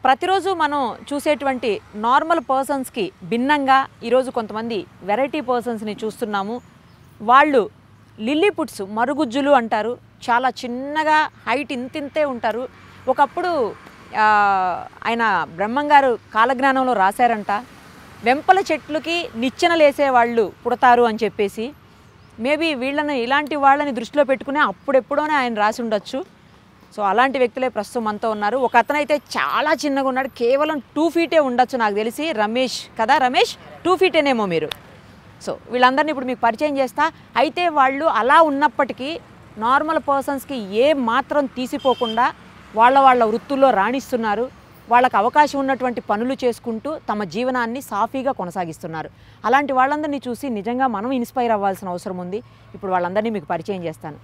ప్రతిరోజు మనం చూసేటువంటి నార్మల్ పర్సన్స్కి భిన్నంగా ఈరోజు కొంతమంది వెరైటీ పర్సన్స్ని చూస్తున్నాము. వాళ్ళు లిల్లీపుట్స్ మరుగుజ్జులు అంటారు. చాలా చిన్నగా హైట్ ఇంతింతే ఉంటారు. ఒకప్పుడు ఆయన బ్రహ్మంగారు కాలజ్ఞానంలో రాశారంట, వెంపల చెట్లకి నిచ్చెనలేసే వాళ్ళు పుడతారు అని చెప్పేసి. మేబీ వీళ్ళని ఇలాంటి వాళ్ళని దృష్టిలో పెట్టుకునే అప్పుడెప్పుడోనే ఆయన రాసి ఉండొచ్చు. సో అలాంటి వ్యక్తులే ప్రస్తుతం మనతో ఉన్నారు. ఒక అతనైతే చాలా చిన్నగా ఉన్నాడు, కేవలం 2 ఫీటే ఉండొచ్చు నాకు తెలిసి. రమేష్ కదా, రమేష్ 2 ఫీటేనేమో మీరు. సో వీళ్ళందరినీ ఇప్పుడు మీకు పరిచయం చేస్తా. అయితే వాళ్ళు అలా ఉన్నప్పటికీ నార్మల్ పర్సన్స్కి ఏ మాత్రం తీసిపోకుండా వాళ్ళ వృత్తుల్లో రాణిస్తున్నారు. వాళ్ళకు అవకాశం ఉన్నటువంటి పనులు చేసుకుంటూ తమ జీవనాన్ని సాఫీగా కొనసాగిస్తున్నారు. అలాంటి వాళ్ళందరినీ చూసి నిజంగా మనం ఇన్స్పైర్ అవ్వాల్సిన అవసరం ఉంది. ఇప్పుడు వాళ్ళందరినీ మీకు పరిచయం చేస్తాను.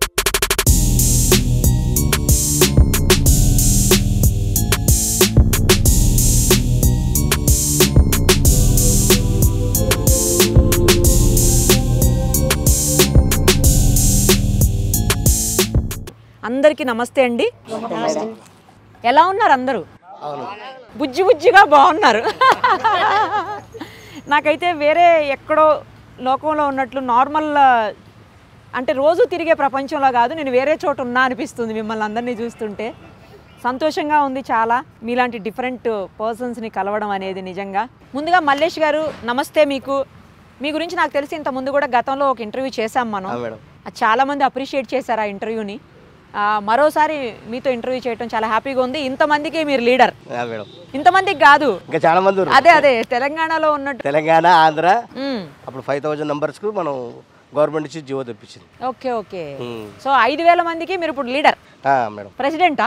అందరికీ నమస్తే అండి. ఎలా ఉన్నారు అందరూ? బుజ్జి బుజ్జిగా బాగున్నారు. నాకైతే వేరే ఎక్కడో లోకంలో ఉన్నట్లు నార్మల్ అంటే రోజు తిరిగే ప్రపంచంలో కాదు, నేను వేరే చోట ఉన్నా అనిపిస్తుంది మిమ్మల్ని అందరినీ చూస్తుంటే. సంతోషంగా ఉంది చాలా మీలాంటి డిఫరెంట్ పర్సన్స్ని కలవడం అనేది. నిజంగా ముందుగా మల్లేష్ గారు నమస్తే. మీకు మీ గురించి నాకు తెలిసి ఇంత ముందు కూడా గతంలో ఒక ఇంటర్వ్యూ చేశాం మనం. చాలామంది అప్రిషియేట్ చేశారు ఆ ఇంటర్వ్యూని. మరోసారి మీతో ఇంటర్వ్యూ చేయడం చాలా హ్యాపీగా ఉంది. ఇంతమందికి మీరు లీడర్. ఇంతమందికి కాదు, ఇంకా చాలా మంది. అదే తెలంగాణలో ఉన్నట్టు తెలంగాణ ఆంధ్ర అప్పుడు 5000 నంబర్స్ కు మనం గవర్నమెంట్ నుంచి జీవో తెప్పించింది. ఓకే. సో 5000 మందికి మీరు ఇప్పుడు లీడర్, ప్రెసిడెంటా?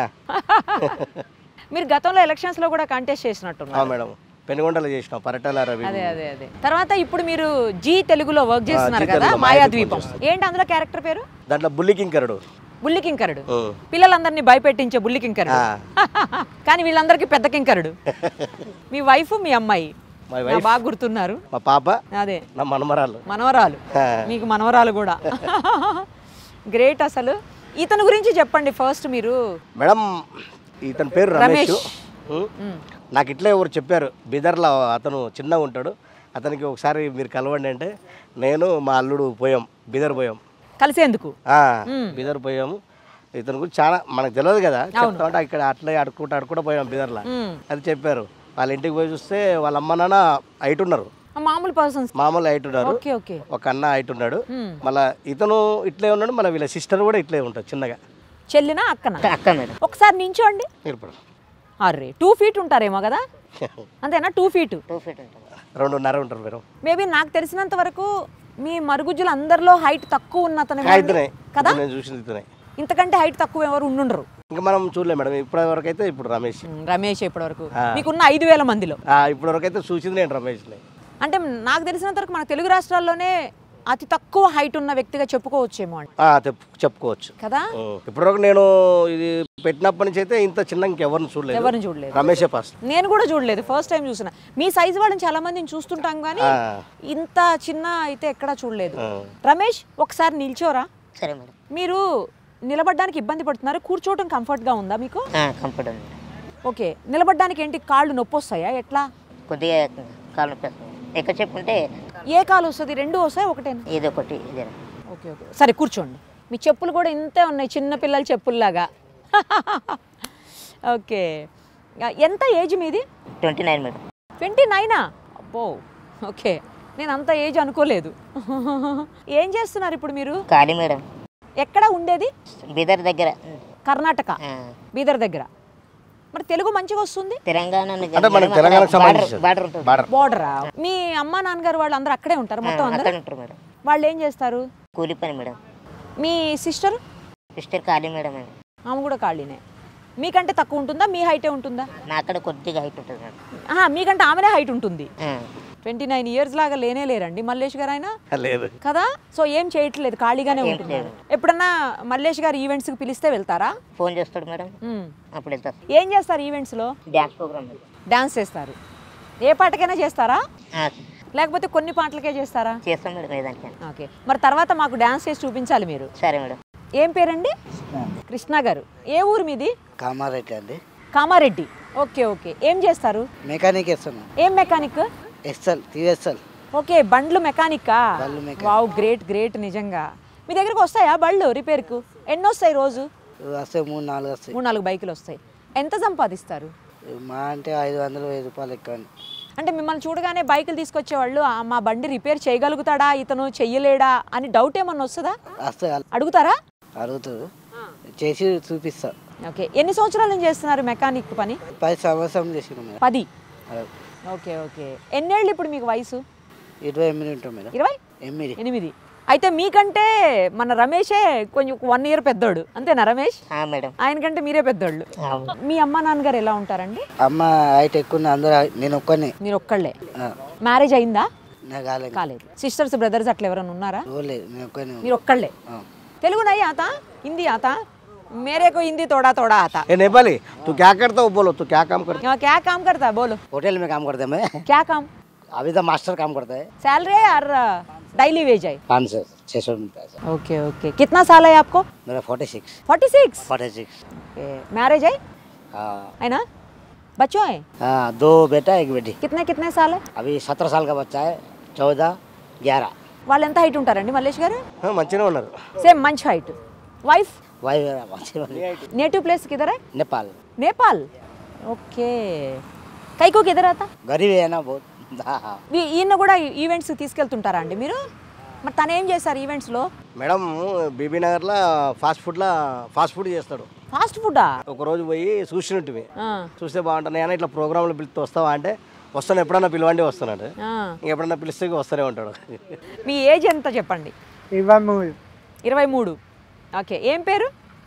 మీరు గతంలో ఎలక్షన్స్ లో కూడా కంటెస్ట్ చేసినట్టున్నారు మేడం. పెనుగొండలో చేసినాం, పరటాల రవి. అదే తర్వాత ఇప్పుడు మీరు జీ తెలుగులో వర్క్ చేస్తున్నారు కదా, మాయాద్వీపం. ఏంటి అందులో క్యారెక్టర్ పేరు? దాంట్లో బుల్లికింకరుడు. బుల్లికింకరుడు, పిల్లలందరినీ భయపెట్టించే బుల్లికింకరుడు. కానీ వీళ్ళందరికీ పెద్ద కింకరుడు. మీ వైఫ్ మీ అమ్మాయి బాగా గుర్తున్నారు. మా పాప, అదే నా మనవరాలు. మీకు మనవరాలు కూడా. గ్రేట్. అసలు ఇతని గురించి చెప్పండి ఫస్ట్ మీరు. మేడం ఇతని పేరు రమేష్. నాకు ఇట్లా ఎవరు చెప్పారు, బిదర్లో అతను చిన్నగా ఉంటాడు, అతనికి ఒకసారి మీరు కలవండి అంటే నేను మా అల్లుడు పోయాం, బిదర్ పోయాం కలిసేందుకు. బిదర్ పోయాము. ఇతని గురించి చాలా మనకు తెలియదు కదా, చెప్తామంటే ఇక్కడ అట్లా అడుక్కుంటూ పోయాం బిదర్లో. అది చెప్పారు. వాళ్ళ ఇంటికి పోయి చూస్తే వాళ్ళ అమ్మ నాన్న హైట్ ఉన్నారు, మామూలు హైట్ ఉన్నారు. ఒక అన్న హైట్ ఉన్నాడు, మళ్ళీ ఇతను ఇట్లే ఉన్నాడు, మళ్ళీ వీళ్ళ సిస్టర్ కూడా ఇట్లే ఉంటుంది చిన్నగా. చెల్లినా అక్క? ఒకసారి నించోండి. అరే 2 ఫీట్ ఉంటారేమో కదా, అంతేనా? 2 ఫీట్ 2.5 ఉంటారు మీరు. మేబీ నాకు తెలిసినంత వరకు మీ మరుగుజ్జులు అందరిలో హైట్ తక్కువ ఉన్న అతను కదా, ఇంతకంటే హైట్ తక్కువ ఎవరు ఉండుండరు. ఇంకా మనం చూడలేదు మేడం ఇప్పటి వరకు అయితే. ఇప్పుడు రమేష్ ఇప్పటి వరకు మీకున్న 5000 మందిలో ఇప్పటి వరకు అయితే చూసింది నేను రమేష్. అంటే నాకు తెలిసినంత వరకు మన తెలుగు రాష్ట్రాల్లోనే అతి తక్కువ హైట్ ఉన్న వ్యక్తిగా చెప్పుకోవచ్చేమో అండి. చెప్పుకోవచ్చు కదా. ఇప్పటివరకు నేను ఇది పెట్టినప్పటి నుంచి అయితే ఇంత చిన్న ఇంకెవరిని చూడలేదు. రమేషే ఫస్ట్. నేను కూడా చూడలేదు, ఫస్ట్ టైం చూసిన. మీ సైజు వాళ్ళని చాలా మందిని చూస్తుంటాం కానీ ఇంత చిన్న అయితే ఎక్కడా చూడలేదు. రమేష్ ఒకసారి నిల్చోరా. సరే మేడం. మీరు నిలబడడానికి ఇబ్బంది పడుతున్నారు, కూర్చోవడం కంఫర్ట్ గా ఉందా మీకు? కంఫర్ట్. ఓకే. నిలబడడానికి ఏంటి, కాళ్ళు నొప్పి వస్తాయా ఎట్లా? కొద్దిగా కాళ్ళు నొప్పి వస్తుంది. ఎక్కడ చెప్పుంటే ఏ కాలు వస్తుంది? 2 వస్తాయి, ఒకటేనా? ఏదో ఒకటి. ఓకే. సరే కూర్చోండి. మీ చెప్పులు కూడా ఇంతే ఉన్నాయి, చిన్న పిల్లల చెప్పుల్లాగా. ఓకే. ఎంత ఏజ్ మీది? 29 మేడం. 29ఆ? అబ్బో. ఓకే, నేను అంత ఏజ్ అనుకోలేదు. ఏం చేస్తున్నారు ఇప్పుడు మీరు? ఖాళీ మేడం. ఎక్కడ ఉండేది? బీదర్ దగ్గర, కర్ణాటక. బీదర్ దగ్గర. మరి తెలుగు మంచిగా వస్తుంది? బోర్డరా? మీ అమ్మా నాన్నగారు వాళ్ళు అందరూ అక్కడే ఉంటారు మొత్తం? అందరూ. వాళ్ళు ఏం చేస్తారు? కూలి పని మేడం. మీ సిస్టర్ ఖాళీ మేడం. ఆమె కూడా ఖాళీనే. మీకంటే తక్కువ ఉంటుందా, మీ హైటే ఉంటుందా? నాకడ కొద్దిగా హైట్ ఉంటుంది మేడం. మీకంటే ఆమెనే హైట్ ఉంటుంది. 29 ఇయర్స్ లాగా లేరండి మల్లేష్ గారు ఆయన కదా. సో ఏం చేయట్లేదు, ఖాళీగానే ఉంటున్నారు. ఎప్పుడన్నా మల్లేష్ గారు ఈవెంట్స్ కి పిలిస్తే వెళ్తారా? ఫోన్ చేస్తాడు మేడం, అప్పుడు వెళ్తారు. ఏం చేస్తారు ఈవెంట్స్ లో? Dance programme. డాన్స్ చేస్తారు? ఏ పాటకైనా చేస్తారా లేకపోతే కొన్ని పాటలకే చేస్తారా? చేస్తాం మేడం ఏదానికైనా. ఓకే. మరి తర్వాత మాకు డాన్స్ చేసి చూపించాలి మీరు. సరే మేడం. ఏం పేరండి? కృష్ణ గారు. ఏ ఊరు మీది? కామారెడ్డి అండి. కామారెడ్డి. ఓకే ఓకే ఏం చేస్తారు? మెకానిక్ వేస్తున్నాం. ఏం మెకానిక్? ఎస్ఎల్ టీవీఎస్ఎల్. ఓకే బండ్లు మెకానికా? బళ్ళు మెకానిక్. వావ్ గ్రేట్ గ్రేట్ నిజంగా. మీ దగ్గరకు వస్తాయా బళ్ళు రిపేర్కు? ఎన్ని వస్తాయి రోజు? వస్తే 3-4 వస్తాయి. 3-4 బైకులు వస్తాయి. ఎంత సంపాదిస్తారు? మా అంటే 500-1000 రూపాయలు ఎక్కువ. అంటే మిమ్మల్ని చూడగానే బైకులు తీసుకొచ్చేవాళ్ళు మా బండి రిపేర్ చేయగలుగుతాడా ఇతను, చెయ్యలేడా అని డౌట్ ఏమన్నా వస్తుందా? వస్తాయి. అడుగుతారా? అడుగుతారు, చేసి చూపిస్తా. ఓకే ఎన్ని సంవత్సరాల నుంచి చేస్తున్నారు మెకానిక్ పని? 10 సంవత్సరం చేసినాం మేడం. 10. ఓకే ఓకే ఎన్నేళ్ళు ఇప్పుడు మీకు వయసు? 28 ఉంటాం మేడం. 28. అయితే మీకంటే మన రమేషే కొంచెం 1 ఇయర్ పెద్దోడు అంతేనా రమేష్? మేడం. ఆయన కంటే మీరే పెద్దోళ్ళు. మీ అమ్మ నాన్నగారు ఎలా ఉంటారండి? అమ్మ హైట్ ఎక్కువ, అందరూ నేను ఒక్కనే. మీరు ఒక్కళ్ళే. మ్యారేజ్ అయిందా? నాకు కాలేదు. కాలేదు. సిస్టర్స్ బ్రదర్స్ అట్లా ఎవరైనా ఉన్నారా? లేదు, నేను ఒక్కనే. మీరు ఒక్కళ్ళే. తెలుగు నై ఆతా? హిందీ ఆతా? मेरे को हिंदी थोड़ा थोड़ा आता. ए नेपाली तू क्या करता हो बोलो, तू क्या काम करता यहाँ क्या काम करता है बोलो? होटल में काम करते हैं मैं. क्या काम? अभी तो मास्टर काम करता है. सैलरी है और डेली वेज है? 500-600 मिलता है. ओके ओके कितना साल है आपको? मेरा 46. 46. मैरिज है? हाँ. है ना? बच्चों है? हाँ 2 बेटा 1 बेटी. कितने साल है? अभी 17 साल का बच्चा है. 14, 11. వాళ్ళు ఎంత హైట్ ఉంటారండి మల్లేష్ గారు? మంచిగా ఉన్నారు. సేమ్ మంచి height. Wife? Why native place किधर है? नेपाल. नेपाल. ओके కై को किधर आता? गरीब है ना बहुत. ఈయన కూడా ఈవెంట్స్ తీసుకెళ్తుంటారా అండి మీరు? మరి తను ఏం చేస్తారు ఈవెంట్స్లో? మేడం బీబీ నగర్లో ఫాస్ట్ ఫుడ్ చేస్తాడు. ఫాస్ట్ ఫుడ్డా? ఒకరోజు పోయి చూసినట్టువి, చూస్తే బాగుంటుంది నేను ఇట్లా ప్రోగ్రాంలు పిలిస్తే వస్తావా అంటే వస్తాను, ఎప్పుడన్నా పిలవండి వస్తున్నాడు. ఎప్పుడన్నా పిలిస్తే వస్తూనే ఉంటాడు. మీ ఏజ్ ఎంత చెప్పండి? 23. ఓకే ఏం పేరు?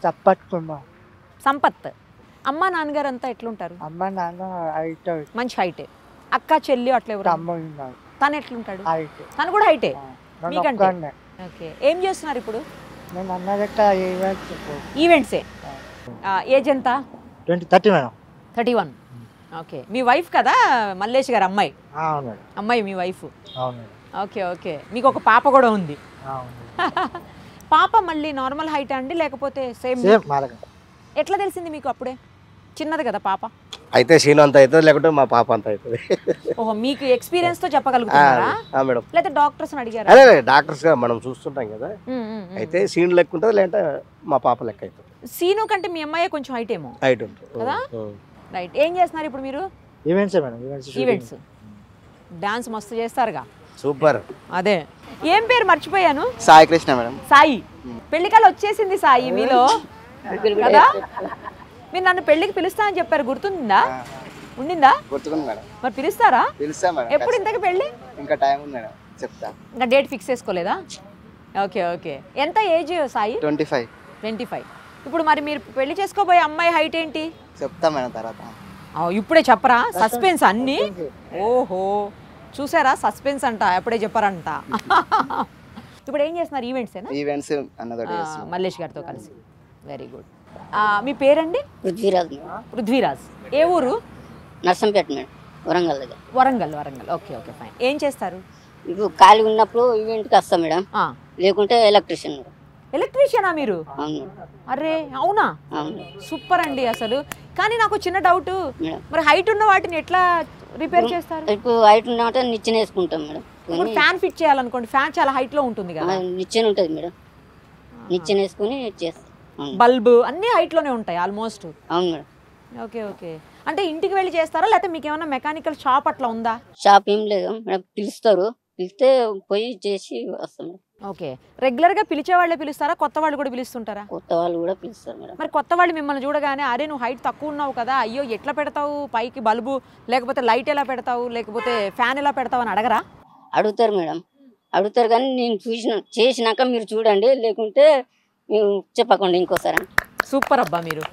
సంపత్. అమ్మ నాన్నగారు అంతా ఎట్లుంటారు? అమ్మ నాన్న హైట్ మంచి హైటే. అక్క చెల్లి అట్లా ఎవరు? తను ఎట్లుంటాడు? తను కూడా హైటే మీకంటే. ఓకే ఏం చేస్తున్నారు ఇప్పుడు? నేను అన్నదక్క ఈవెంట్సే. ఏజ్ ఎంత? 30 మేడం. 31. ఓకే మీ వైఫ్ కదా మల్లేష్ గారు అమ్మాయి? అవును. అమ్మాయి మీ వైఫ్? అవును. ఓకే ఓకే మీకు ఒక పాప కూడా ఉంది? అవును. పాప మళ్ళీ నార్మల్ హైట్ అండి లేకపోతే సేమ్? ఎట్లా తెలిసింది మీకు అప్పుడే? చిన్నది కదా పాప. అయితే సీన్ అంత అవుతుంది, లేకుంటే మా పాప అంత అవుతుంది. ఓహో మీకు ఎక్స్పీరియన్స్ తో చెప్పగలుగుతారా మేడం? లేకపోతే డాక్టర్స్ అడిగారా? అదే డాక్టర్స్ గా మనం చూస్తుంటాం కదా. అయితే సీన్ లెక్క ఉంటుంది, లేదంటే మా పాప లెక్క అవుతుంది. సీను కంటే మీ అమ్మాయి కొంచెం హైట్ ఏమో. హైట్ ఉంటుంది కదా. రైట్ ఏం చేస్తున్నారు ఇప్పుడు మీరు? Events madam. ఈవెంట్స్. డాన్స్ మస్తు చేస్తారుగా. సూపర్. అదే ఏం పేరు మర్చిపోయాను? సాయి కృష్ణ మేడం. సాయి. పెళ్లికల్ వచ్చేసింది సాయి మీలో కదా. మీరు నన్ను పెళ్లికి పిలుస్తా అని చెప్పారు, గుర్తుందా? ఉండిందా? గుర్తుకుంది మేడం. మరి పిలుస్తారా? పిలుస్తా మేడం. ఎప్పుడు ఇంతకు పెళ్ళి? ఇంకా టైం ఉంది మేడం, చెప్తా. ఇంకా డేట్ ఫిక్స్ చేసుకోలేదా? ఓకే ఓకే ఎంత ఏజ్ సాయి? 25. ఇప్పుడు మరి మీరు పెళ్లి చేసుకోబోయే అమ్మాయి హైట్ ఏంటి? చెప్తా మేడం తర్వాత. ఇప్పుడే చెప్పరా? సస్పెన్స్ అన్ని. ఓహో చూసారా సస్పెన్స్ అంట, ఎప్పుడే చెప్పారంట. ఇప్పుడు ఏం చేస్తున్నారు? ఈవెంట్స్ అన్నదోటి మల్లేష్ గారితో కలిసి. Very good. మీ పేరండి? పృథ్వీరాజ్. పృథ్వీరాజ్. ఏ ఊరు? నర్సంపేట మేడం, వరంగల్ దగ్గర. వరంగల్. Okay okay fine. ఏం చేస్తారు? ఇప్పుడు ఖాళీ ఉన్నప్పుడు ఈవెంట్కి వస్తాం మేడం, లేకుంటే ఎలక్ట్రీషియన్. ఎలక్ట్రీషియనా మీరు? అవును. అరే అవునా? అవును. సూపర్ అండి అసలు. కానీ నాకు చిన్న డౌట్, మరి హైట్ ఉన్న వాటిని ఎట్లా రిపేర్ చేస్తారు? ఇప్పుడు హైట్ ఉన్నమాట నిచ్చెన వేసుకుంటాం మేడం. ఫ్యాన్ ఫిట్ చేయాలనుకోండి, ఫ్యాన్ చాలా హైట్ లో ఉంటుంది కదా. నిచ్చెన ఉంటుంది మేడం, నిచ్చెన వేసుకుని చేస్తాం. బల్బు అన్ని హైట్ లోనే ఉంటాయి ఆల్మోస్ట్. అవును మేడం. ఓకే ఓకే అంటే ఇంటికి వెళ్ళి చేస్తారా లేకపోతే మీకు ఏమైనా మెకానికల్ షాప్ అట్లా ఉందా? షాప్ ఏం లేదు మేడం, పిలుస్తారు, పిలిస్తే పోయి చేసి వస్తాం మేడం. ఓకే రెగ్యులర్ గా పిలిచే వాళ్ళే పిలుస్తారా, కొత్త వాళ్ళు కూడా పిలుస్తుంటారా? కొత్త వాళ్ళు కూడా పిలుస్తారు మేడం. మరి కొత్త వాళ్ళు మిమ్మల్ని చూడగానే అరే నువ్వు హైట్ తక్కువ ఉన్నావు కదా, అయ్యో ఎట్లా పెడతావు పైకి బల్బు, లేకపోతే లైట్ ఎలా పెడతావు, లేకపోతే ఫ్యాన్ ఎలా పెడతావు అని అడగరా? అడుగుతారు మేడం, అడుగుతారు. కానీ నేను చేసినాక మీరు చూడండి, లేకుంటే మీరు చెప్పకండి ఇంకోసారి. సూపర్ అబ్బా మీరు.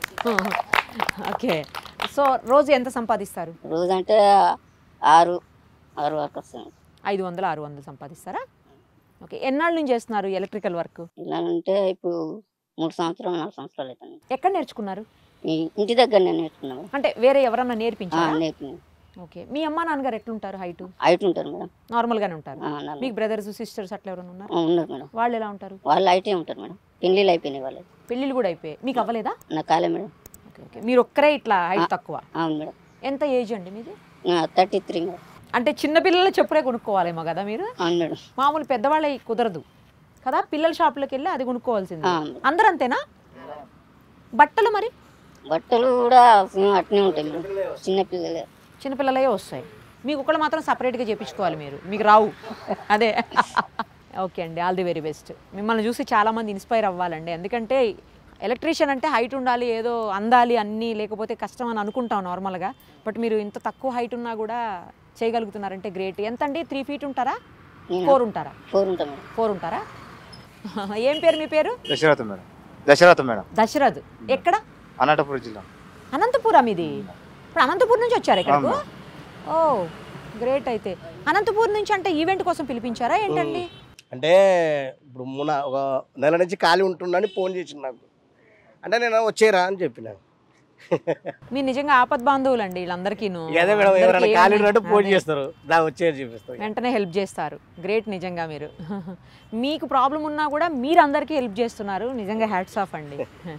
ఓకే సో రోజు ఎంత సంపాదిస్తారు? రోజు అంటే 6 వరకు వస్తాను. 500-600 సంపాదిస్తారా? ఓకే ఎన్నాళ్ళ నుంచి చేస్తున్నారు ఎలక్ట్రికల్ వర్క్? ఇలా అంటే ఇప్పుడు 3 సంవత్సరాలు 4 సంవత్సరాలు అవుతాను. ఎక్కడ నేర్చుకున్నారు? ఇంటి దగ్గర నేను నేర్చుకున్నాను. అంటే వేరే ఎవరన్నా నేర్పించారా? నేర్చుకున్నాను. ఓకే మీ అమ్మ నాన్నగారు ఎట్లుంటారు? హైట్ ఉంటారు మేడం. నార్మల్ గానే ఉంటారు. మీకు బ్రదర్స్ సిస్టర్స్ అట్లా ఎవరైనా ఉన్నారు? ఉన్నారు మేడం. వాళ్ళు ఎలా ఉంటారు? వాళ్ళు హైటే ఉంటారు మేడం. పెళ్ళిళ్ళు అయిపోయినాయి వాళ్ళకి. పెళ్ళిళ్ళు కూడా అయిపోయాయి, మీకు అవ్వలేదా? నాకు కాలే మేడం. ఓకే ఓకే మీరు ఒక్కరే ఇట్లా హైట్ తక్కువ? అవును మేడం. ఎంత ఏజ్ అండి మీది? 33 మేడం. అంటే చిన్నపిల్లల చెప్పులే కొనుక్కోవాలేమో కదా మీరు? అవును మేడం. మామూలు పెద్దవాళ్ళే కుదరదు కదా, పిల్లల షాపులోకి వెళ్ళి అది కొనుక్కోవాల్సింది. ఆ. అందరూ అంతేనా? బట్టలు మరి? బట్టలు కూడా అట్నే ఉంటాయి మేడం, చిన్నపిల్లలే. చిన్నపిల్లలే వస్తాయి. మీకు ఒకళ్ళు మాత్రం సపరేట్గా చేయించుకోవాలి మీరు, మీకు రావు. అదే. ఓకే అండి, ఆల్ ది వెరీ బెస్ట్. మిమ్మల్ని చూసి చాలామంది ఇన్స్పైర్ అవ్వాలండి. ఎందుకంటే ఎలక్ట్రీషియన్ అంటే హైట్ ఉండాలి, ఏదో అందాలి అన్నీ, లేకపోతే కష్టం అని అనుకుంటాం నార్మల్గా. బట్ మీరు ఇంత తక్కువ హైట్ ఉన్నా కూడా చేయగలుగుతున్నారంటే గ్రేట్. ఎంత అండి? 3 feet ఉంటారా? 4 ఉంటారా? 4 ఉంటాం మేడం. 4 ఉంటారా? ఏం పేరు మీ పేరు? దశరథం మేడం. దశరథం మేడం. దశరథ్. ఎక్కడ? అనంతపురం జిల్లా. అనంతపురం ఇది. ఇప్పుడు అనంతపురం నుంచి వచ్చారు ఇక్కడకు? Oh great. అయితే అనంతపురం నుంచి అంటే ఈవెంట్ కోసం పిలిపించారా ఏంటండి? అంటే ఇప్పుడు ఒక నెల నుంచి ఖాళీ ఉంటుందని ఫోన్ చేసిండు నాకు. అంటే నేను వచ్చేరా అని చెప్పిన. మీరు నిజంగా ఆపద్ బాంధవులు అండి వీళ్ళందరికీను. అదే మేడం, ఎవరైనా ఖాళీ ఉన్నట్టు ఫోన్ చేస్తారు, దా వచ్చేది చూపిస్తారు, వెంటనే హెల్ప్ చేస్తారు. గ్రేట్ నిజంగా మీరు. మీకు ప్రాబ్లం ఉన్నా కూడా మీరు అందరికీ హెల్ప్ చేస్తున్నారు. నిజంగా హ్యాట్స్ ఆఫ్ అండి.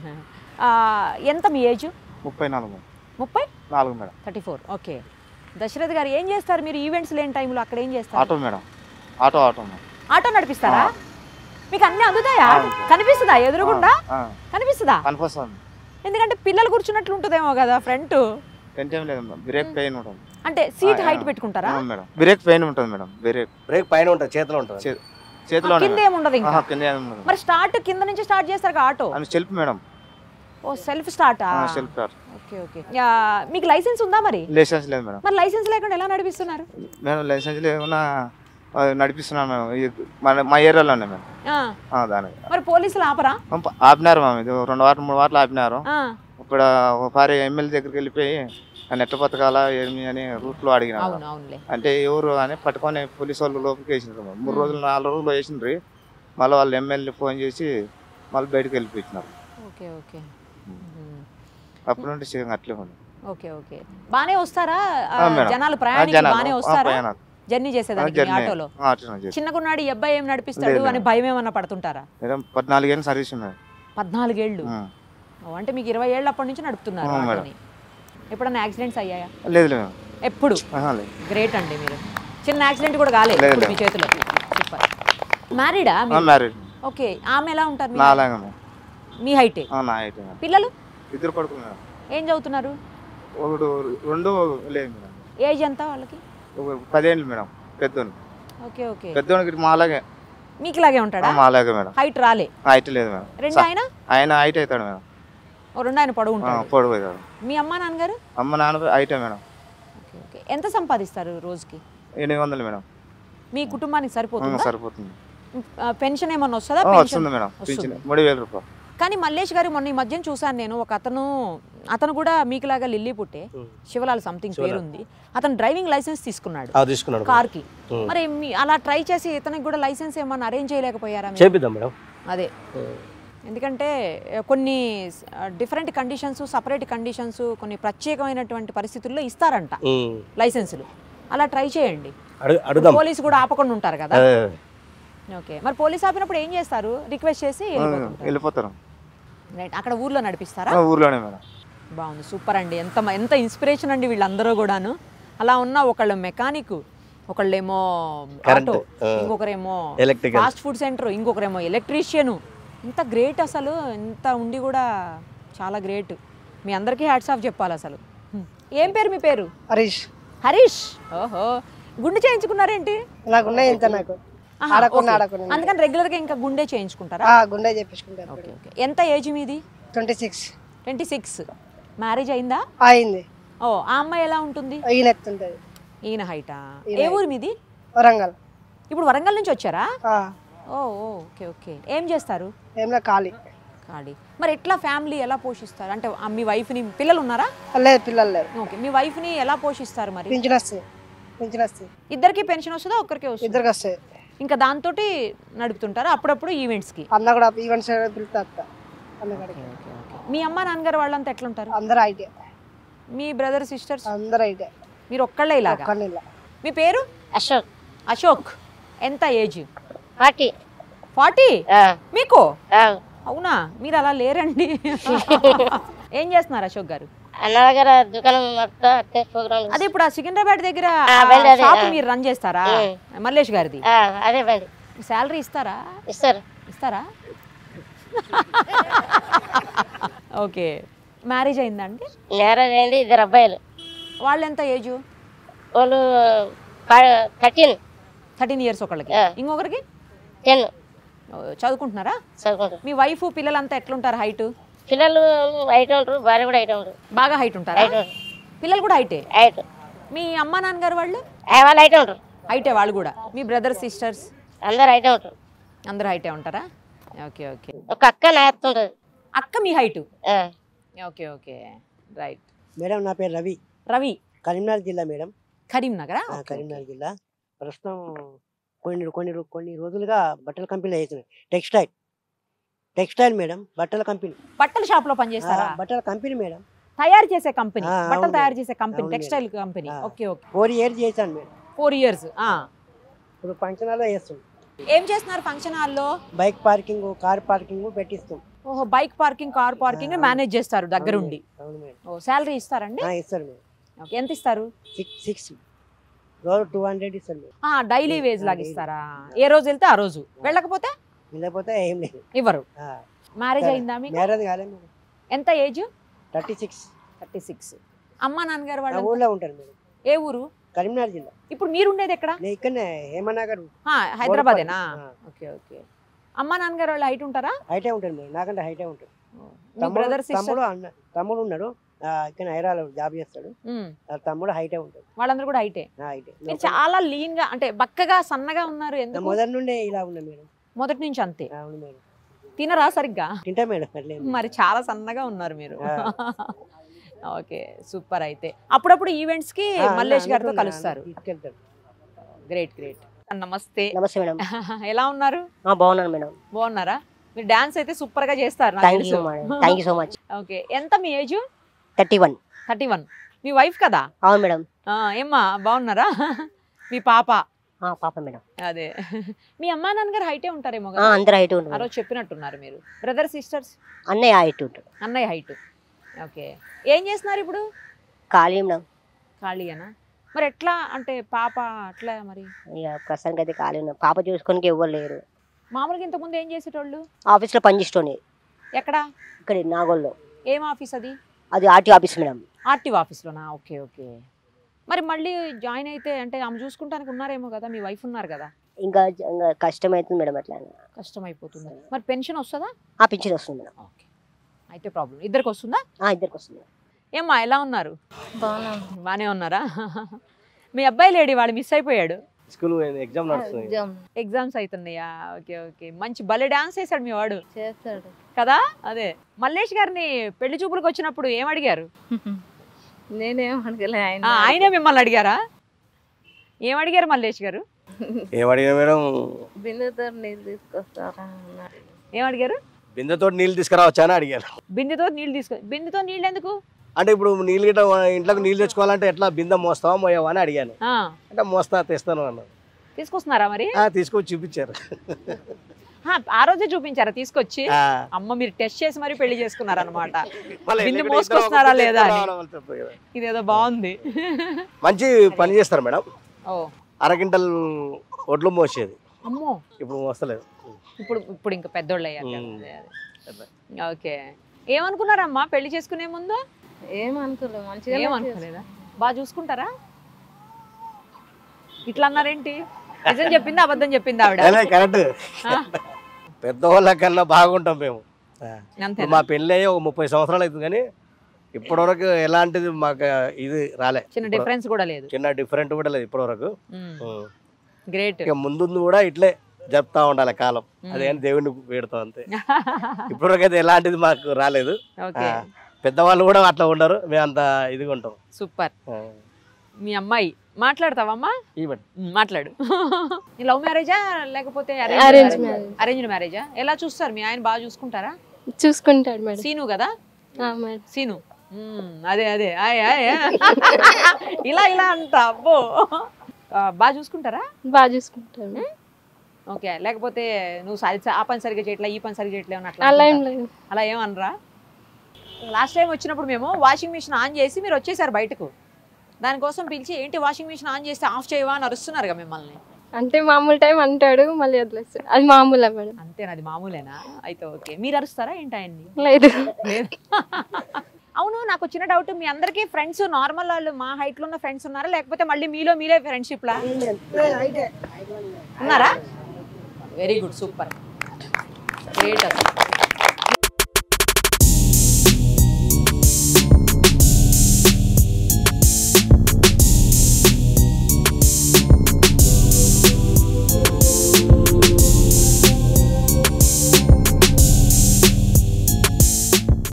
ఎంత మీ ఏజ్? 34. 34 మేడం. 34. ఓకే. దశరథ్ గారు ఏం చేస్తారు మీరు ఈవెంట్స్ లేని టైంలో? అక్కడ ఏం చేస్తారు? Auto madam. Auto madam. Auto నడిపిస్తారా? మీకు అన్నీ అందుతాయా? కనిపిస్తుందా ఎదురుగుండా? కనిపిస్తుందా? కనిపిస్తుంది. ఎందుకంటే పిల్లలు కూర్చున్నట్లు ఉంటుందేమో కదా ఫ్రంట్. టెన్షన్ లేదు మేడం, బ్రేక్ పెయిన్ ఉంటుంది. అంటే సీట్ హైట్ పెట్టుకుంటారా? మేడం బ్రేక్ పెయిన్ ఉంటుంది మేడం. బ్రేక్ పైన ఉంటుంది, చేతిలో ఉంటుంది. చేతిలో కింద ఏముండదు ఇంకా? కింద ఏముండదు. మరి స్టార్ట్ కింద నుంచి స్టార్ట్ చేస్తారు auto? Self madam. Oh self స్టార్టా? Self start. Okay okay. మీకు లైసెన్స్ ఉందా మరి? లైసెన్స్ లేదు మేడం. మరి లైసెన్స్ లేకుండా ఎలా నడిపిస్తున్నారు? మేడం లైసెన్స్ లేకుండా నడిపిస్తున్నాను మేడం. మా ఏరియాలోనే మేడం. దానికి మరి పోలీసులు ఆపరా? ఆపినారు మ్యామ్. ఇది 2 వారాలు 3 వారాలు ఆపినారు. ఇప్పుడు ఒకసారి ఎమ్మెల్యే దగ్గరికి వెళ్ళిపోయి నెట్ట బతకాల ఏమి అని రూట్లో అడిగినారు. అంటే ఎవరు అని పట్టుకొని పోలీసు వాళ్ళు లోపలికి వేసినారు. 3 రోజులు 4 రోజులు వేసినారు. మళ్ళీ వాళ్ళు ఎమ్మెల్యే ఫోన్ చేసి మళ్ళీ బయటకు వెళ్ళిపోయినారు. Okay okay. అప్పుడు నుండి అట్లే ఉంది. Okay okay. బానే వస్తారా జనాలు? ప్రయాణికులు బానే వస్తారా జర్నీ చేసేదానికి ఆటోలో? చిన్నగున్నాడు ఈ అబ్బాయి ఏం నడిపిస్తాడు అని భయం ఏమన్నా పడుతుంటారా? 14 ఏళ్ళు సర్వీస్ మేడం. 14 ఏళ్ళు? అంటే మీకు 20 ఏళ్ళు అప్పటి నుంచి నడుపుతున్నారు. ఎప్పుడన్నా యాక్సిడెంట్స్ అయ్యాయా? లేదు లేదు. ఎప్పుడు? గ్రేట్ అండి మీరు. చిన్న యాక్సిడెంట్ కూడా కాలేదు మీ చేతిలో. సూపర్. మ్యారీడా? మ్యారీడ్. ఓకే. ఆమె ఎలా ఉంటారు? మీ హైటే? పిల్లలు? 2 కొడుకులు మేడం. ఏం చదువుతున్నారు? 2 లేదు మేడం. ఏజ్ ఎంత వాళ్ళకి? 10 ఏళ్ళు మేడం. పెద్దోని. Okay okay. పెద్దోనికి మాలాగే. మీకు ఇలాగే ఉంటాడా? మాలాగే మేడం. హైట్ రాలే? హైట్ లేదు మేడం. 2 ఆయన హైట్ అవుతాడు మేడం. 2 ఆయన పొడవు ఉంటాడు. పొడవు అవుతాడు. మీ అమ్మ నాన్నగారు? అమ్మ నాన్న హైటే మేడం. Okay okay. ఎంత సంపాదిస్తారు రోజుకి? 800 మేడం. మీ కుటుంబానికి సరిపోతుందా? సరిపోతుంది. పెన్షన్ ఏమన్నా వస్తుందా? వస్తుంది మేడం. 3000 రూపాయలు. కానీ మల్లేష్ గారు మొన్న ఈ మధ్యన చూసాను నేను, ఒక అతను కూడా మీకులాగా లిల్లీ పుట్టే, శివలాల్ సంథింగ్ పేరుంది. అతను డ్రైవింగ్ లైసెన్స్ తీసుకున్నాడు కార్కి. మరి అలా ట్రై చేసి ఇతనికి కూడా లైసెన్స్ ఏమన్నా అరేంజ్ చేయలేకపోయారా? చేపిద్దాం మేడం. అదే, ఎందుకంటే కొన్ని డిఫరెంట్ కండిషన్స్, సపరేట్ కండిషన్స్, కొన్ని ప్రత్యేకమైనటువంటి పరిస్థితుల్లో ఇస్తారంట లైసెన్సులు. అలా ట్రై చేయండి. పోలీసు కూడా ఆపకుండా ఉంటారు కదా. ఓకే. మరి పోలీస్ ఆపినప్పుడు ఏం చేస్తారు? రిక్వెస్ట్ చేసి వెళ్ళిపోతారు. రైట్. అక్కడ ఊర్లో నడిపిస్తారా? ఊర్లోనే మేడం. బాగుంది, సూపర్ అండి. ఎంత ఇన్స్పిరేషన్ అండి వీళ్ళందరూ కూడాను. అలా ఉన్న ఒకళ్ళు మెకానిక్, ఒకళ్ళేమో ఆటో, ఇంకొకరేమో ఫాస్ట్ ఫుడ్ సెంటర్, ఇంకొకరేమో ఎలక్ట్రీషియన్. ఇంత గ్రేట్ అసలు. ఇంత ఉండి కూడా చాలా గ్రేట్. మీ అందరికీ హ్యాట్స్ ఆఫ్ చెప్పాలి అసలు. ఏం పేరు మీ పేరు? హరీష్. హరీష్. ఓహో, గుండె చేయించుకున్నారేంటి? నాకున్నాయి ఇంత నాకు. అందుకని రెగ్యులర్ గా ఇంకా గుండె చేయించుకుంటారా? గుండె చేయించుకుంటారు. Okay okay. ఎంత ఏజ్ మీది? 26. 26. మ్యారేజ్ అయిందా? అయింది. ఓ, ఆ అమ్మాయి ఎలా ఉంటుంది? ఈయన ఎత్తుంటది. ఈయన హైటా? ఏ ఊరు మీది? వరంగల్. ఇప్పుడు వరంగల్ నుంచి వచ్చారా? Oh okay okay. ఏం చేస్తారు? ఖాళీ. మరి ఎట్లా ఫ్యామిలీ ఎలా పోషిస్తారు? అంటే మీ వైఫ్ ని, పిల్లలు ఉన్నారా? లేదు, పిల్లలు లేరు. ఓకే. మీ వైఫ్ ని ఎలా పోషిస్తారు మరి? పింఛన్ వస్తుంది. ఇద్దరికి పెన్షన్ వస్తుందా? ఒక్కరికే వస్తుంది? ఇద్దరికి వస్తాయి. ఇంకా దాంతో నడుపుతుంటారా? అప్పుడప్పుడు ఈవెంట్స్ కి? అన్న కూడా ఈవెంట్స్ పిలుస్తా. మీ అమ్మ నాన్నగారు వాళ్ళంతా ఎట్లుంటారు? అందరూ ఐటే. మీ బ్రదర్ సిస్టర్స్? అందరూ ఐటే. మీరు ఒక్కళ్ళే ఇలాగా? మీ పేరు? అశోక్. అశోక్. ఎంత ఏజ్? 40. 40? మీకు? అవునా, మీరు అలా లేరండి. ఏం చేస్తున్నారు అశోక్ గారు? అన్న దగ్గర దుకాణం ప్రోగ్రామ్. అదే ఇప్పుడు ఆ సికింద్రాబాద్ దగ్గర బండి అదే, షాప్ మీరు రన్ చేస్తారా? మల్లేష్ గారిది. అదే బండి. శాలరీ ఇస్తారా? ఇస్తారా? ఓకే. మ్యారేజ్ అయిందండి? మ్యారేజ్ అయింది, 2 అబ్బాయిలు. వాళ్ళు ఎంత ఏజ్? వాళ్ళు 13 ఇయర్స్ ఒకళ్ళకి, ఇంకొకరికి 10. చదువుకుంటున్నారా? చదువుకుంటారు. మీ వైఫ్ పిల్లలంతా ఎట్లుంటారు హైట్? పిల్లలు హైట్ ఉంటారు, భార్య కూడా హైట్ ఉంటారు. బాగా హైట్ ఉంటారా? పిల్లలు కూడా హైటే? హైట్. మీ అమ్మ నాన్నగారు వాళ్ళు? వాళ్ళు హైట్ ఉంటారు. హైటే వాళ్ళు కూడా. మీ బ్రదర్స్ సిస్టర్స్? అందరు హైట్ ఉంటారు. అందరు హైటే ఉంటారా? Okay okay. ఒక అక్క నేస్తుంటది. అక్క మీ height? Okay okay, right. Madam నా పేరు రవి. రవి, కరీంనగర్ జిల్లా మేడం. కరీంనగర్? కరీంనగర్ జిల్లా. ప్రస్తుతం కొన్ని రోజులుగా బట్టల కంపెనీలో చేస్తున్నాయి. టెక్స్టైల్ మేడం, బట్టల కంపెనీ. బట్టల షాప్ లో పనిచేస్తారా? బట్టల కంపెనీ మేడం, తయారు చేసే కంపెనీ, బట్టలు అవును తయారు చేసే కంపెనీ, అవును textile company. Okay okay. 4 years చేశాను మేడం. 4 years. ఇప్పుడు ఫంక్షన్ హాల్లో చేస్తుంది. ఏం చేస్తున్నారు ఫంక్షన్ హాల్లో? బైక్ పార్కింగ్, కార్ పార్కింగ్ పెట్టిస్తాం. ఓహో, bike parking, car parking manage చేస్తారు దగ్గరుండి. అవును మేడం. ఓ, శాలరీ ఇస్తారండి? ఇస్తారు మేడం. ఓకే, ఎంత ఇస్తారు? 6 రోజు 200 ఇస్తారు మేడం. డైలీ వేజ్ లాగా ఇస్తారా? ఏ రోజు వెళ్తే ఆ రోజు, వెళ్ళకపోతే లేకపోతే ఏం లేదు, ఇవ్వరు. మ్యారేజ్ అయిందా మీకు? మ్యారేజ్ కాలేదు మేడం. ఎంత ఏజ్? 36. అమ్మ నాన్నగారు వాళ్ళు ఊళ్ళో ఉంటారు మేడం. ఏ ఊరు? కరీంనగర్ జిల్లా. ఇప్పుడు మీరు ఉండేది ఎక్కడ? ఇక్కడనే హేమనగర్, హైదరాబాదేనా? Okay okay. అమ్మ నాన్నగారు వాళ్ళు హైట్ ఉంటారా? హైటే ఉంటారు మేడం, నాకంటే హైటే ఉంటారు. బ్రదర్ తమ్ముడు ఉన్నాడు, ఇక్కడ హైదరాబాద్ జాబ్ చేస్తాడు. తమ్ముడు హైటే ఉంటాడు. వాళ్ళందరూ కూడా హైటే. మీరు చాలా లీన్ గా, అంటే బక్కగా సన్నగా ఉన్నారు. ఎందుకు? మొదటి నుండే ఇలా ఉన్నా మేడం. మొదటి నుంచి అంతే? అవును మేడం. తినరా సరిగ్గా? తింటా మేడం. మరి చాలా సన్నగా ఉన్నారు మీరు. Okay, super. అయితే అప్పుడప్పుడు ఈవెంట్స్ కి మల్లేష్ గారితో కలుస్తారు. Great great. నమస్తే. నమస్తే మేడం. ఎలా ఉన్నారు? బాగున్నాను మేడం. బాగున్నారా? మీరు డాన్స్ అయితే సూపర్ గా చేస్తారు. Thank you so much. Okay, ఎంత మీ ఏజ్? 31. మీ వైఫ్ కదా? అవును మేడం. ఏమ్మా బాగున్నారా? మీ పాప? పాప మేడం. అదే. మీ అమ్మా నాన్నగారు హైటే ఉంటారేమో కదా? అందరు హైట్ ఉంటారు. ఆ రోజు చెప్పినట్టున్నారు మీరు. Brother sisters? అన్నయ్య హైట్ ఉంటాడు. అన్నయ్య హైట్. ఓకే. ఏం చేస్తున్నారు ఇప్పుడు? ఖాళీ మేడం. ఖాళీయేనా? మరి ఎట్లా, అంటే పాప అట్లా మరి? ఇక ప్రస్తుతానికి అయితే ఖాళీ ఉన్నాం. పాప చూసుకోనికి ఎవ్వరు లేరు. మామూలుగా ఇంతకుముందు ఏం చేసేటోళ్ళు? ఆఫీస్లో పనిచేస్తుండే. ఎక్కడ? ఇక్కడ నాగోల్లో. ఏం ఆఫీస్ అది? అది ఆర్టీ ఆఫీస్ మేడం. ఆర్టీఓ ఆఫీస్లోనా? Okay okay. మరి మళ్ళీ జాయిన్ అయితే అంటే ఆమె చూసుకుంటానికి ఉన్నారేమో కదా, మీ వైఫ్ ఉన్నారు కదా? ఇంకా కష్టమవుతుంది మేడం. అట్లా కష్టం అయిపోతుంది. మరి పెన్షన్ వస్తుందా? పెన్షన్ వస్తుంది మేడం. ఓకే, అయితే ప్రాబ్లం. ఇద్దరికి వస్తుందా? ఇద్దరికి వస్తుంది. ఏమ్మా ఎలా ఉన్నారు? బాగానే ఉన్నారా? మీ అబ్బాయి లేడీ, వాడు మిస్ అయిపోయాడు. స్కూల్ ఎగ్జామ్ నడుస్తుంది. ఎగ్జామ్స్ అవుతున్నాయా? Okay okay. మంచి భలే డాన్స్ చేశాడు మీ వాడు. చేస్తాడు కదా? అదే. మల్లేష్ గారిని పెళ్లి చూపులకు వచ్చినప్పుడు ఏం అడిగారు? నేనేం అడగలే. ఆయనే మిమ్మల్ని అడిగారా? ఏం అడిగారు మల్లేష్ గారు? ఏమడిగా మేడం? బిందెతో నీళ్ళు తీసుకొస్తారా? ఏం అడిగారు? బిందెతో నీళ్ళు తీసుకురావచ్చా అని అడిగారు. బిందెతో నీళ్ళు బిందెతో నీళ్ళు ఎందుకు? అంటే ఇప్పుడు నీళ్ళు గిట్ట ఇంట్లోకి నీళ్ళు తెచ్చుకోవాలంటే ఎట్లా, బిందె మోస్తావా మోయవా అని అడిగాను. అంటే మోస్తా తెస్తాను అన్నారు. తీసుకొస్తున్నారా మరి? తీసుకొచ్చి చూపించారు. ఆ రోజే చూపించారా తీసుకొచ్చి? అమ్మ మీరు టెస్ట్ చేసి మరి పెళ్లి చేసుకున్నారనమాట. బిందె మోసుకొస్తున్నారా లేదా అని. ఇదేదో బాగుంది. మంచి పని చేస్తారు మేడం. అరకింటల్ ఒడ్లు మోసేది. అమ్మో, ఇప్పుడు మోస్తలేదు. ఇప్పుడు ఇంకా పెద్దోళ్ళు అయ్యారు. ఓకే. ఏమనుకున్నారమ్మా పెళ్లి చేసుకునే ముందు? ఏమనుకోలేదు. మంచిగా ఏమనుకోలేదా? బాగా చూసుకుంటారా? ఇట్లా అన్నారేంటి? నిజం చెప్పిందా అబద్ధం చెప్పిందా ఆవిడ? కరెక్ట్. పెద్దవాళ్ళ కన్నా బాగుంటాం మేము. మా పెళ్ళి అయ్యి ఒక 30 సంవత్సరాలు అవుతుంది, కానీ ఇప్పటివరకు ఎలాంటిది మాకు ఇది రాలే. చిన్న డిఫరెన్స్ కూడా లేదు. చిన్న డిఫరెంట్ కూడా లేదు ఇప్పటివరకు. గ్రేట్. ఇక ముందు కూడా ఇట్లే చెప్తా ఉండాలి కాలం. అదే దేవుడిని పెడతాం అంతే. ఇప్పటివరకు అయితే ఎలాంటిది మాకు రాలేదు. పెద్దవాళ్ళు కూడా అట్లా ఉండరు, మేము అంత ఇదిగా ఉంటాం. సూపర్. మీ అమ్మాయి మాట్లాడతావమ్మా? మాట్లాడు. లవ్ మ్యారేజా లేకపోతే అరేంజ్డ్ మ్యారేజా? ఎలా చూస్తారు? మీ ఆయన బాగా చూసుకుంటారా? చూసుకుంటాడు మేడం. సీను కదా? సీను. అదే అదే ఇలా ఇలా అంట. అబ్బో, బాగా చూసుకుంటారా? బాగా చూసుకుంటాడు. ఓకే. లేకపోతే నువ్వు ఆ పని సరిగ్గా చేయట్లా, ఈ పని సరిగ్గా చేయట్లేవు అట్లా? అలా ఏం లేదు. అలా ఏమనరా? లాస్ట్ టైం వచ్చినప్పుడు మేము వాషింగ్ మిషన్ ఆన్ చేసి మీరు వచ్చేసారు బయటకు. దానికోసం పిలిచి ఏంటి వాషింగ్ మిషన్ ఆన్ చేస్తే ఆఫ్ చేయవా అని అరుస్తున్నారుగా మిమ్మల్ని. అంటే మామూలు టైం అంటాడు, మళ్ళీ వదిలేస్తాడు. అది మామూలే మేడం. అంతేనా? అది మామూలేనా? అయితే ఓకే. మీరు అరుస్తారా ఏంటండి? లేదు. అవును, నాకు వచ్చిన డౌట్, మీ అందరికీ ఫ్రెండ్స్ నార్మల్ వాళ్ళు మా హైట్లో ఉన్న ఫ్రెండ్స్ ఉన్నారా, లేకపోతే మళ్ళీ మీలో మీరే ఫ్రెండ్షిప్లా ఉన్నారా? వెరీ గుడ్, సూపర్, గ్రేట్ అసలు.